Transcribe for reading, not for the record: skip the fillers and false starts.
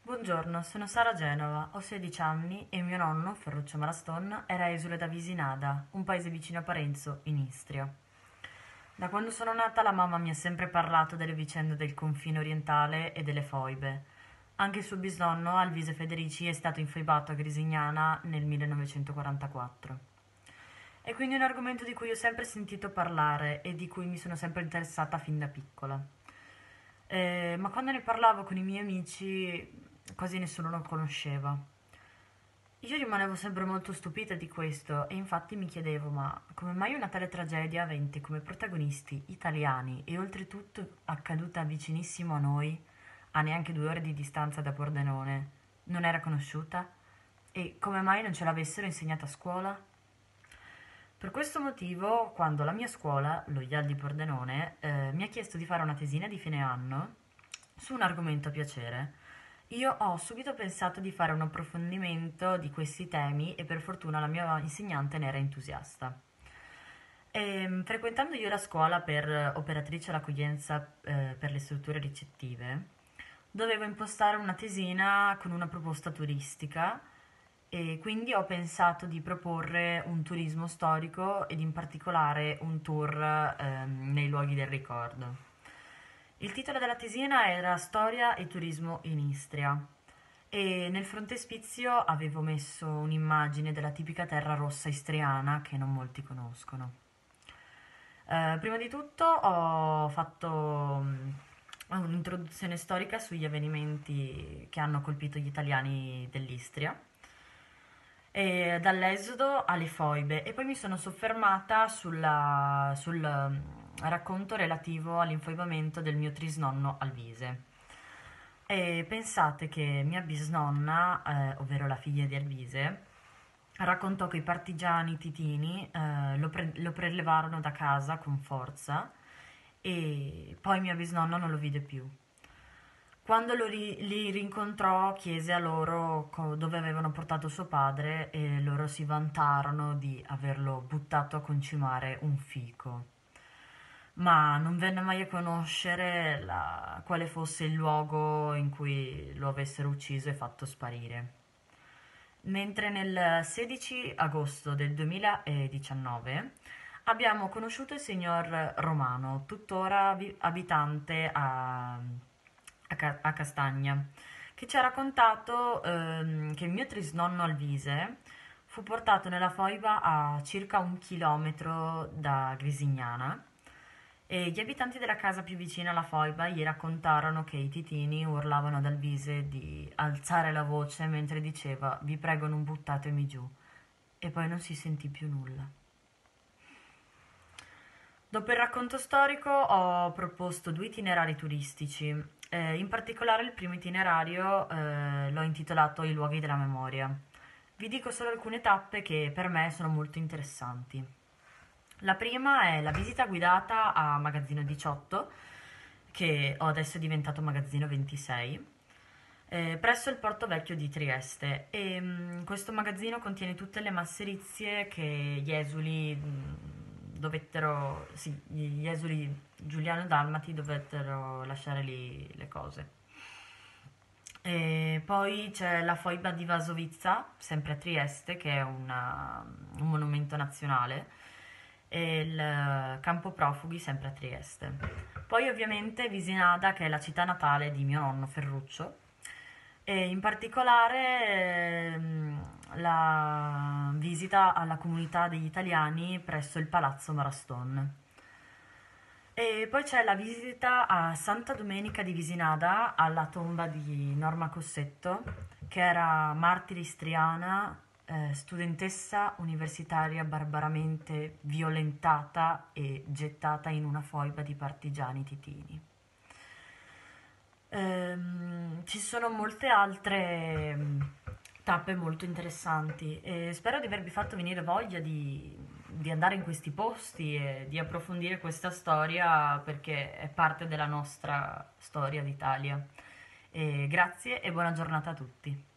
Buongiorno, sono Sara Genova, ho 16 anni e mio nonno, Ferruccio Maraston, era esule da Visinada, un paese vicino a Parenzo, in Istria. Da quando sono nata la mamma mi ha sempre parlato delle vicende del confine orientale e delle foibe. Anche il suo bisnonno, Alvise Federici, è stato infoibato a Grisignana nel 1944. È quindi un argomento di cui ho sempre sentito parlare e di cui mi sono sempre interessata fin da piccola. Ma quando ne parlavo con i miei amici quasi nessuno lo conosceva. Io rimanevo sempre molto stupita di questo e infatti mi chiedevo, ma come mai una tale tragedia avente come protagonisti italiani e oltretutto accaduta vicinissimo a noi, a neanche 2 ore di distanza da Pordenone, non era conosciuta? E come mai non ce l'avessero insegnata a scuola? Per questo motivo, quando la mia scuola, lo IAL di Pordenone, mi ha chiesto di fare una tesina di fine anno su un argomento a piacere, io ho subito pensato di fare un approfondimento di questi temi e per fortuna la mia insegnante ne era entusiasta. Frequentando io la scuola per operatrice all'accoglienza per le strutture ricettive, dovevo impostare una tesina con una proposta turistica e quindi ho pensato di proporre un turismo storico ed in particolare un tour nei luoghi del ricordo. Il titolo della tesina era Storia e turismo in Istria e nel frontespizio avevo messo un'immagine della tipica terra rossa istriana che non molti conoscono. Prima di tutto ho fatto un'introduzione storica sugli avvenimenti che hanno colpito gli italiani dell'Istria, e dall'esodo alle foibe, e poi mi sono soffermata sul racconto relativo all'infoibamento del mio trisnonno Alvise. E pensate che mia bisnonna, ovvero la figlia di Alvise, raccontò che i partigiani titini lo prelevarono da casa con forza e poi mia bisnonna non lo vide più. Quando li rincontrò, chiese a loro dove avevano portato suo padre e loro si vantarono di averlo buttato a concimare un fico. Ma non venne mai a conoscere quale fosse il luogo in cui lo avessero ucciso e fatto sparire. Mentre nel 16 agosto del 2019 abbiamo conosciuto il signor Romano, tuttora abitante a Castagna, che ci ha raccontato che il mio trisnonno Alvise fu portato nella foiba a circa 1 chilometro da Grisignana e gli abitanti della casa più vicina alla foiba gli raccontarono che i titini urlavano ad Alvise di alzare la voce mentre diceva vi prego non buttatemi giù e poi non si sentì più nulla. Dopo il racconto storico ho proposto 2 itinerari turistici, in particolare il primo itinerario l'ho intitolato I luoghi della memoria. Vi dico solo alcune tappe che per me sono molto interessanti. La prima è la visita guidata a Magazzino 18, che adesso è diventato Magazzino 26, presso il Porto Vecchio di Trieste. Questo magazzino contiene tutte le masserizie che gli esuli giuliano-dalmati dovettero lasciare lì le cose. E poi c'è la foiba di Vasovizza, sempre a Trieste, che è un monumento nazionale, e il campo profughi, sempre a Trieste. Poi ovviamente Visinada, che è la città natale di mio nonno Ferruccio, e in particolare la visita alla comunità degli italiani presso il Palazzo Maraston. E poi c'è la visita a Santa Domenica di Visinada, alla tomba di Norma Cossetto, che era martire istriana, studentessa universitaria barbaramente violentata e gettata in una foiba di partigiani titini. Ci sono molte altre tappe molto interessanti e spero di avervi fatto venire voglia di andare in questi posti e di approfondire questa storia perché è parte della nostra storia d'Italia. E grazie e buona giornata a tutti.